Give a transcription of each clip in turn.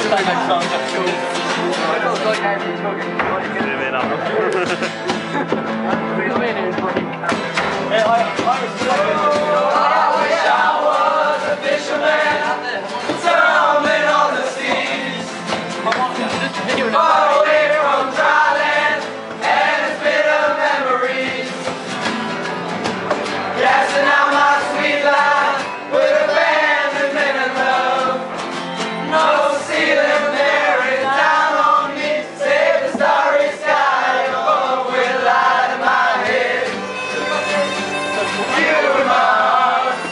I wish I was a fisherman, tumbling on the seas, far away from dry land and its bitter memories, casting out my sweet life with abandonment and love. No ceiling bearing down on me, save the starry sky above with light in my head. You in my arms.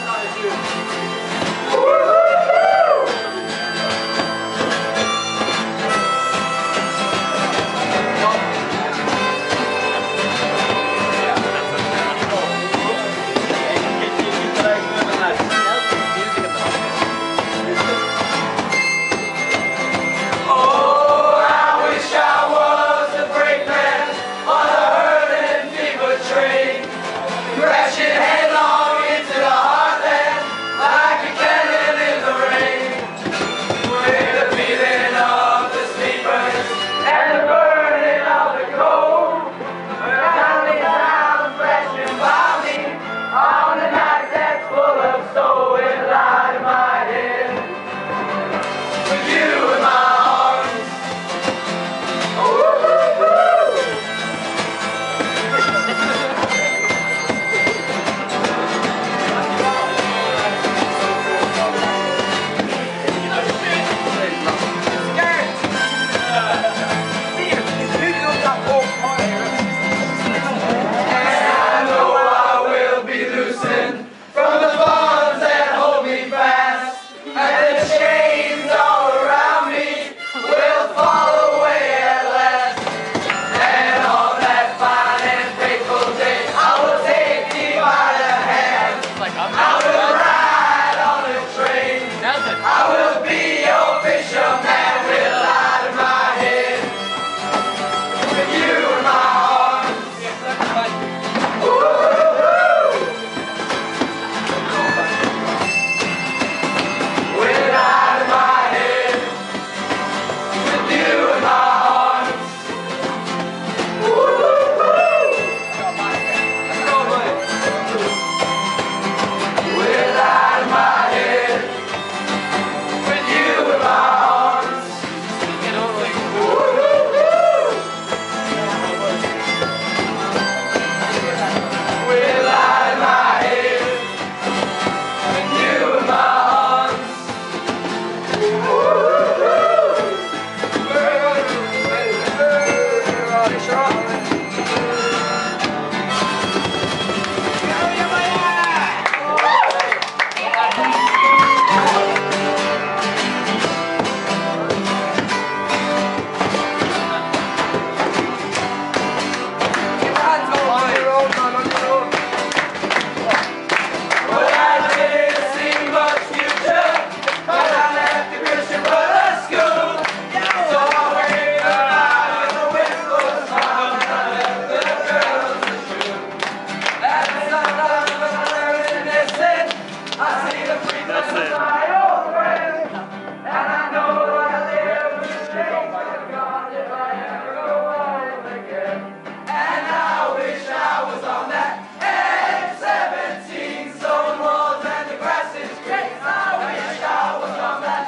Oh, I wish I was a brakeman on a hurting fever train, crashing headlong into the heartland like a cannon in the rain. With the beating of the sleepers and the burning of the cold, counting down, flashing by me on the night that's full of soul and light in my head. With you in my arms. I know I will be loosened from the bonds that hold me fast, and the chains all around me will fall away at last. And on that fine and fateful day, I will take thee by the hand. I will ride on a train. I will be your fisherman with light in my head. With you in my arms. With light in my head. With you in my arms. With light in my head. With you in my arms. With light in my head. With you in my arms. But I didn't see much future when I left the Christian Brothers School. So I waved goodbye with a wistful smile and I left the girls to shoot. And sometimes when I reminiscing, I see the freedom of my old friend. And I know I live with the change of God if I ever go home again. And I wish I was on that n17, stone walls and the grass is great. I wish I was on that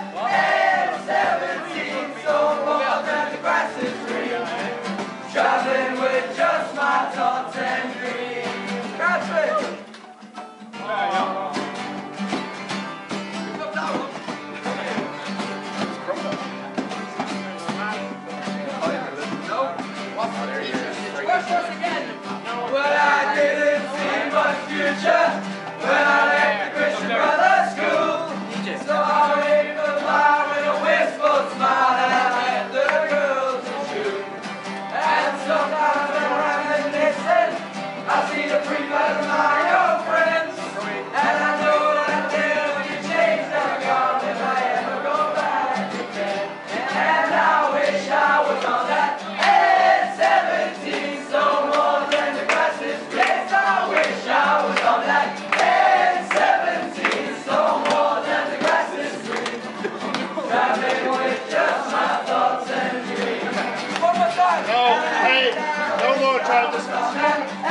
n17, stone walls and the grass is green. Traveling with just my thoughts and dreams. Grass But I didn't see much future when I left the Christian Brothers School. So I waved goodbye with a wistful smile and I let the girls to shoot. And sometimes when I'm reminiscing, I see the free blood of my old friends. And I know that I live with the change that God if I ever go back again. And I wish I was on that n17, stone walls and the grass is great. I wish I was on that n17. traveling with just my thoughts and dreams. One more time. No, hey, no more, Travis.